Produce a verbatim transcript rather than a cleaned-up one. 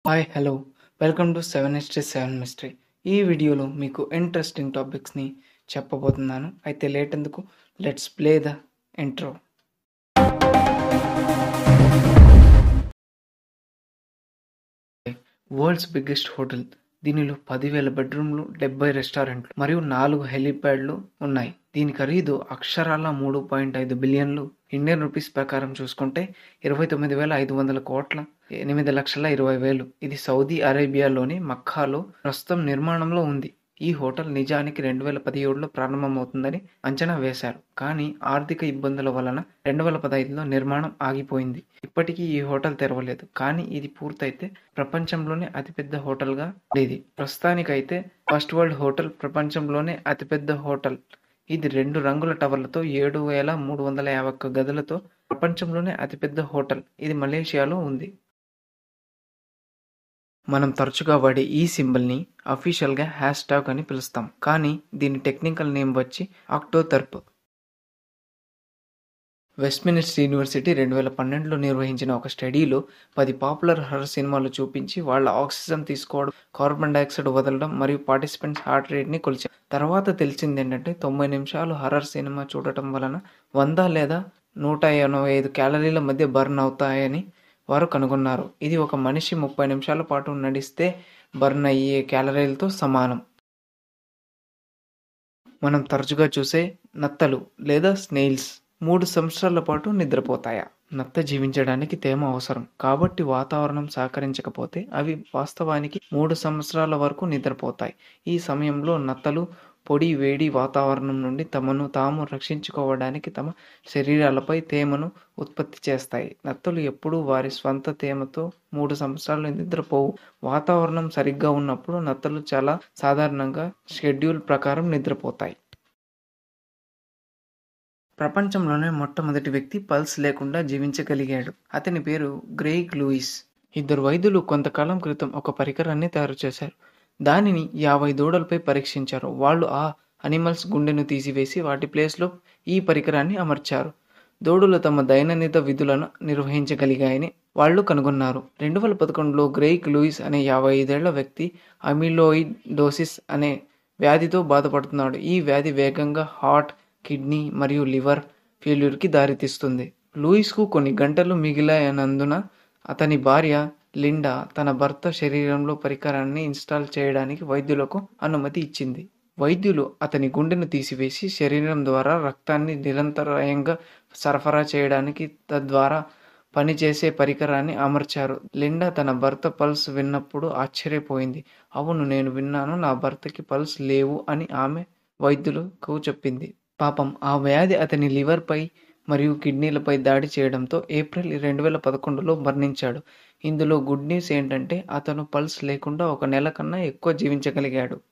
Hi hello welcome to seven history seven mystery. ఈ వీడియోలో మీకు ఇంట్రెస్టింగ్ టాపిక్స్ని చెప్పబోతున్నాను. అయితే లేట్ ఎందుకు, let's play the intro. World's biggest hotel. దీనిలో పదివేల బెడ్రూమ్లు, డెబ్బై రెస్టారెంట్లు మరియు నాలుగు హెలీప్యాడ్లు ఉన్నాయి. దీని ఖరీదు అక్షరాల మూడు పాయింట్ ఐదు బిలియన్లు. ఇండియన్ రూపీస్ ప్రకారం చూసుకుంటే ఇరవై తొమ్మిది వేల ఐదు వందల కోట్ల ఎనిమిది లక్షల ఇరవై వేలు. ఇది సౌదీ అరేబియాలోని మక్కాలో ప్రస్తుతం నిర్మాణంలో ఉంది. ఈ హోటల్ నిజానికి రెండు వేల పదిహేడులో ప్రారంభమవుతుందని అంచనా వేశారు, కానీ ఆర్థిక ఇబ్బందుల వలన రెండు వేల పదహైదులో నిర్మాణం ఆగిపోయింది. ఇప్పటికీ ఈ హోటల్ తెరవలేదు, కానీ ఇది పూర్తయితే ప్రపంచంలోనే అతిపెద్ద హోటల్గా ఉండేది. ప్రస్తుతానికైతే ఫస్ట్ వరల్డ్ హోటల్ ప్రపంచంలోనే అతిపెద్ద హోటల్. ఇది రెండు రంగుల టవర్లతో ఏడు వేల మూడు వందల యాభై ఒక్క గదులతో ప్రపంచంలోనే అతిపెద్ద హోటల్. ఇది మలేషియాలో ఉంది. మనం తరచుగా వాడే ఈ సింబల్ని అఫీషియల్గా హ్యాష్ ట్యాగ్ అని పిలుస్తాం, కానీ దీని టెక్నికల్ నేమ్ వచ్చి ఆక్టోథర్ప్. వెస్ట్మినిస్టర్ యూనివర్సిటీ రెండు వేల పన్నెండులో నిర్వహించిన ఒక స్టడీలో పది పాపులర్ హర్రర్ సినిమాలు చూపించి వాళ్ళ ఆక్సిజన్ తీసుకోవడం, కార్బన్ డైఆక్సైడ్ వదలడం మరియు పార్టిసిపెంట్స్ హార్ట్ రేట్ని కొలిచారు. తర్వాత తెలిసింది ఏంటంటే తొంభై నిమిషాలు హర్రర్ సినిమా చూడటం వలన వంద లేదా నూట ఎనభై ఐదు క్యాలరీల మధ్య బర్న్ అవుతాయని వారు కనుగొన్నారు. ఇది ఒక మనిషి ముప్పై నిమిషాల పాటు నడిస్తే బర్న్ అయ్యే క్యాలరీలతో సమానం. మనం తరచుగా చూసే నత్తలు లేదా స్నేల్స్ మూడు సంవత్సరాల పాటు నిద్రపోతాయా? నత్త జీవించడానికి తేమ అవసరం, కాబట్టి వాతావరణం సహకరించకపోతే అవి వాస్తవానికి మూడు సంవత్సరాల వరకు నిద్రపోతాయి. ఈ సమయంలో నత్తలు పొడి వేడి వాతావరణం నుండి తమను తాము రక్షించుకోవడానికి తమ శరీరాలపై తేమను ఉత్పత్తి చేస్తాయి. నత్తలు ఎప్పుడూ వారి స్వంత తేమతో మూడు సంవత్సరాలు నిద్రపోవు. వాతావరణం సరిగ్గా ఉన్నప్పుడు నత్తలు చాలా సాధారణంగా షెడ్యూల్ ప్రకారం నిద్రపోతాయి. ప్రపంచంలోనే మొట్టమొదటి వ్యక్తి పల్స్ లేకుండా జీవించగలిగాడు. అతని పేరు గ్రెయిగ్ లూయిస్. ఇద్దరు వైద్యులు కొంతకాలం క్రితం ఒక పరికరాన్ని తయారు చేశారు. దానిని యాభై దూడలపై పరీక్షించారు. వాళ్ళు ఆ అనిమల్స్ గుండెను తీసివేసి వాటి ప్లేస్లో ఈ పరికరాన్ని అమర్చారు. దూడలు తమ దైనందిన విధులను నిర్వహించగలిగాయని వాళ్ళు కనుగొన్నారు. రెండు వేల పదకొండులో గ్రెయిగ్ లూయిస్ అనే యాభై ఐదేళ్ల వ్యక్తి అమిలోయిడ్ డోసిస్ అనే వ్యాధితో బాధపడుతున్నాడు. ఈ వ్యాధి వేగంగా హార్ట్, కిడ్నీ మరియు లివర్ ఫెయిల్యూర్కి దారితీస్తుంది. లూయిస్కు కొన్ని గంటలు మిగిలాయనందున అతని భార్య లిండా తన భర్త శరీరంలో పరికరాన్ని ఇన్స్టాల్ చేయడానికి వైద్యులకు అనుమతి ఇచ్చింది. వైద్యులు అతని గుండెను తీసివేసి శరీరం ద్వారా రక్తాన్ని నిరంతరాయంగా సరఫరా చేయడానికి తద్వారా పనిచేసే పరికరాన్ని అమర్చారు. లిండా తన భర్త పల్స్ విన్నప్పుడు ఆశ్చర్యపోయింది. అవును, నేను విన్నాను, నా భర్తకి పల్స్ లేవు అని ఆమె వైద్యులకు చెప్పింది. పాపం, ఆ వ్యాధి అతని లివర్పై మరియు కిడ్నీలపై దాడి చేయడంతో ఏప్రిల్ రెండు వేల పదకొండులో మరణించాడు. ఇందులో గుడ్ న్యూస్ ఏంటంటే అతను పల్స్ లేకుండా ఒక నెల కన్నా ఎక్కువ జీవించగలిగాడు.